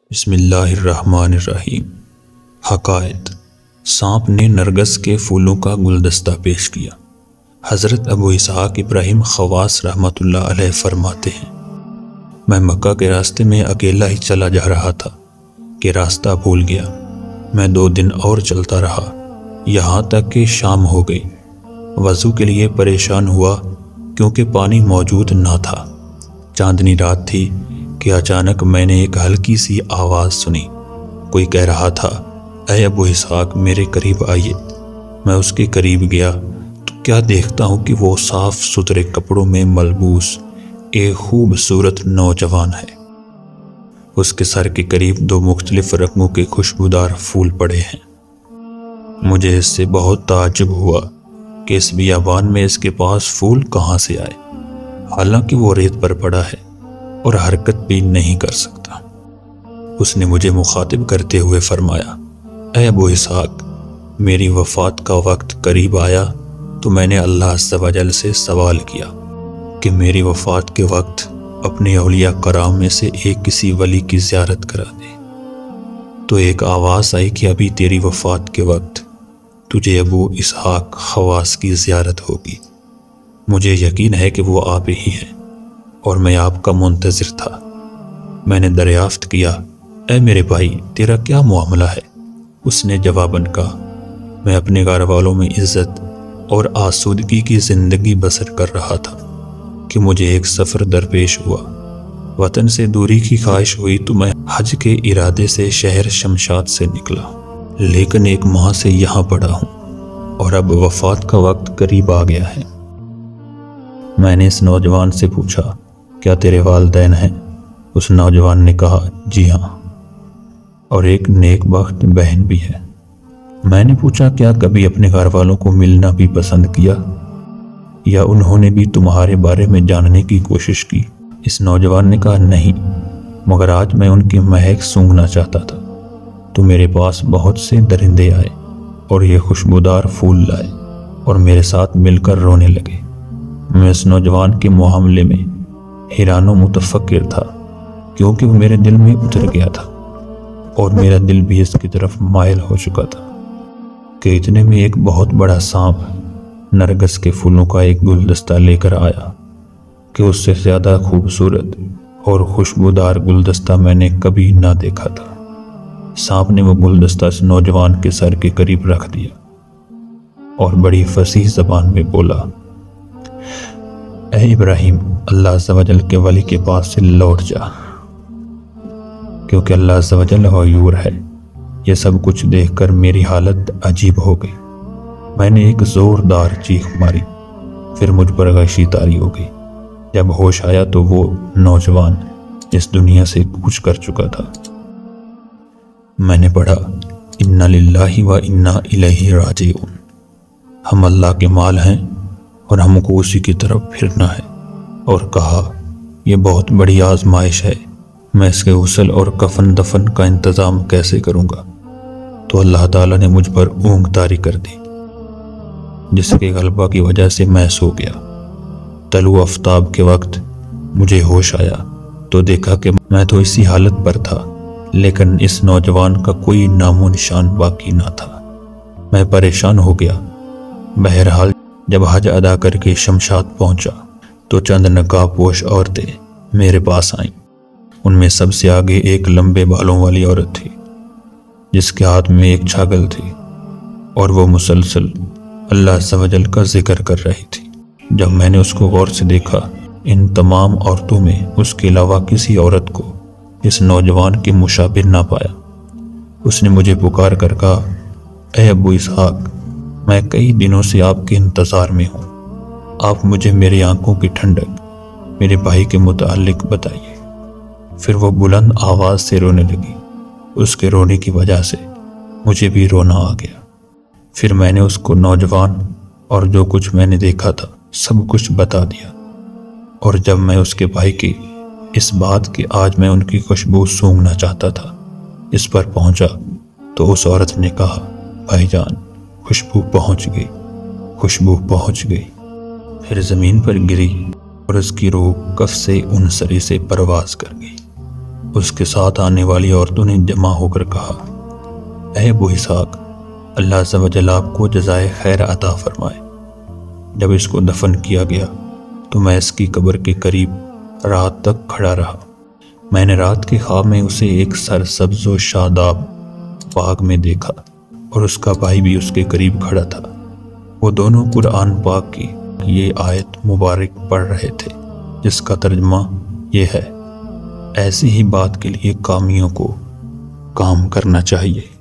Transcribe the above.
بسم اللہ الرحمن الرحیم۔ حقائق۔ سانپ نے نرگس کے پھولوں کا گلدستہ پیش کیا۔ حضرت ابو اسحاق ابراہیم خواص رحمۃ اللہ علیہ فرماتے ہیں، میں مکہ کے راستے میں اکیلا ہی چلا جا رہا تھا کہ راستہ بھول گیا۔ میں 2 دن اور چلتا رہا، یہاں تک کہ شام ہو گئی۔ وضو کے لیے پریشان ہوا کیونکہ پانی موجود نہ تھا۔ چاندنی رات تھی کہ اچانک میں نے ایک ہلکی سی آواز سنی۔ کوئی کہہ رہا تھا، اے ابو اسحاق میرے قریب آئیے۔ میں اس کے قریب گیا تو کیا دیکھتا ہوں کہ وہ صاف ستھرے کپڑوں میں ملبوس ایک خوبصورت نوجوان ہے۔ اس کے سر کے قریب 2 مختلف رنگوں کے خوشبودار پھول پڑے ہیں۔ مجھے اس سے بہت تعجب ہوا کہ اس بیابان میں اس کے پاس پھول کہاں سے آئے، حالانکہ وہ ریت پر پڑا ہے اور حرکت بھی نہیں کر سکتا۔ اس نے مجھے مخاطب کرتے ہوئے فرمایا، اے ابو اسحاق، میری وفات کا وقت قریب آیا تو میں نے اللہ عز و جل سے سوال کیا کہ میری وفات کے وقت اپنے اولیاء کرام میں سے ایک کسی ولی کی زیارت کرا دے۔ تو ایک آواز آئی کہ ابھی تیری وفات کے وقت تجھے ابو اسحاق خواص کی زیارت ہوگی۔ مجھے یقین ہے کہ وہ آپ ہی ہیں اور میں آپ کا منتظر تھا۔ میں نے دریافت کیا، اے میرے بھائی تیرا کیا معاملہ ہے؟ اس نے جواباً کہا، میں اپنے گھر والوں میں عزت اور آسودگی کی زندگی بسر کر رہا تھا کہ مجھے ایک سفر درپیش ہوا۔ وطن سے دوری کی خواہش ہوئی تو میں حج کے ارادے سے شہر شمشاد سے نکلا، لیکن 1 ماہ سے یہاں پڑا ہوں اور اب وفات کا وقت قریب آ گیا ہے۔ میں نے اس نوجوان سے پوچھا، کیا تیرے والدین ہیں؟ اس نوجوان نے کہا، جی ہاں، اور ایک نیک بخت بہن بھی ہے۔ میں نے پوچھا، کیا کبھی اپنے گھر والوں کو ملنا بھی پسند کیا یا انہوں نے بھی تمہارے بارے میں جاننے کی کوشش کی؟ اس نوجوان نے کہا، نہیں، مگر آج میں ان کی مہک سونگھنا چاہتا تھا تو میرے پاس بہت سے درندے آئے اور یہ خوشبودار پھول لائے اور میرے ساتھ مل کر رونے لگے۔ میں اس نوجوان کے معاملے میں حیران و متفکر تھا کیونکہ وہ میرے دل میں اتر گیا تھا اور میرا دل بھی اس کی طرف مائل ہو چکا تھا کہ اتنے میں ایک بہت بڑا سانپ نرگس کے پھولوں کا ایک گلدستہ لے کر آیا کہ اس سے زیادہ خوبصورت اور خوشبودار گلدستہ میں نے کبھی نہ دیکھا تھا۔ سانپ نے وہ گلدستہ اس نوجوان کے سر کے قریب رکھ دیا اور بڑی فصیح زبان میں بولا، اے ابراہیم، اللہ عز و جل کے ولی کے پاس سے لوٹ جا، کیونکہ اللہ عز و جل غیور ہے۔ یہ سب کچھ دیکھ کر میری حالت عجیب ہو گئی۔ میں نے ایک زوردار چیخ ماری، پھر مجھ پر غشی طاری ہو گئی۔ جب ہوش آیا تو وہ نوجوان اس دنیا سے کوچ کر چکا تھا۔ میں نے پڑھا، انا للہ و انا الیہ راجعون، ہم اللہ کے مال ہیں اور ہم کو اسی کی طرف پھرنا ہے، اور کہا، یہ بہت بڑی آزمائش ہے، میں اس کے غسل اور کفن دفن کا انتظام کیسے کروں گا؟ تو اللہ تعالیٰ نے مجھ پر اونگ طاری کر دی، جس کے غلبہ کی وجہ سے میں سو گیا۔ طلوع آفتاب کے وقت مجھے ہوش آیا تو دیکھا کہ میں تو اسی حالت پر تھا، لیکن اس نوجوان کا کوئی نام و نشان باقی نہ تھا۔ میں پریشان ہو گیا۔ بہرحال جب حج ادا کر کے شمشاد پہنچا تو چند نقاب پوش عورتیں میرے پاس آئیں۔ ان میں سب سے آگے ایک لمبے بالوں والی عورت تھی جس کے ہاتھ میں ایک چھاگل تھی اور وہ مسلسل اللہ عز و جل کا ذکر کر رہی تھی۔ جب میں نے اس کو غور سے دیکھا، ان تمام عورتوں میں اس کے علاوہ کسی عورت کو اس نوجوان کے مشابہ نہ پایا۔ اس نے مجھے پکار کر کہا، اے ابو اسحاق، میں کئی دنوں سے آپ کے انتظار میں ہوں، آپ مجھے میری آنکھوں کی ٹھنڈک میرے بھائی کے متعلق بتائیے۔ پھر وہ بلند آواز سے رونے لگی۔ اس کے رونے کی وجہ سے مجھے بھی رونا آ گیا۔ پھر میں نے اس کو نوجوان اور جو کچھ میں نے دیکھا تھا سب کچھ بتا دیا، اور جب میں اس کے بھائی کی اس بات کہ آج میں ان کی خوشبو سونگھنا چاہتا تھا اس پر پہنچا تو اس عورت نے کہا، بھائی جان، خوشبو پہنچ گئی، خوشبو پہنچ گئی۔ پھر زمین پر گری اور اس کی روح کف سے ان سری سے پرواز کر گئی۔ اس کے ساتھ آنے والی عورتوں نے جمع ہو کر کہا، اے ابو اسحاق، اللہ عز و جل آپ کو جزائے خیر عطا فرمائے۔ جب اس کو دفن کیا گیا تو میں اس کی قبر کے قریب رات تک کھڑا رہا۔ میں نے رات کے خواب میں اسے ایک سرسبز و شاداب باغ میں دیکھا اور اس کا بھائی بھی اس کے قریب کھڑا تھا۔ وہ دونوں قرآن پاک کی یہ آیت مبارک پڑھ رہے تھے، جس کا ترجمہ یہ ہے، ایسی ہی بات کے لیے کامیوں کو کام کرنا چاہیے۔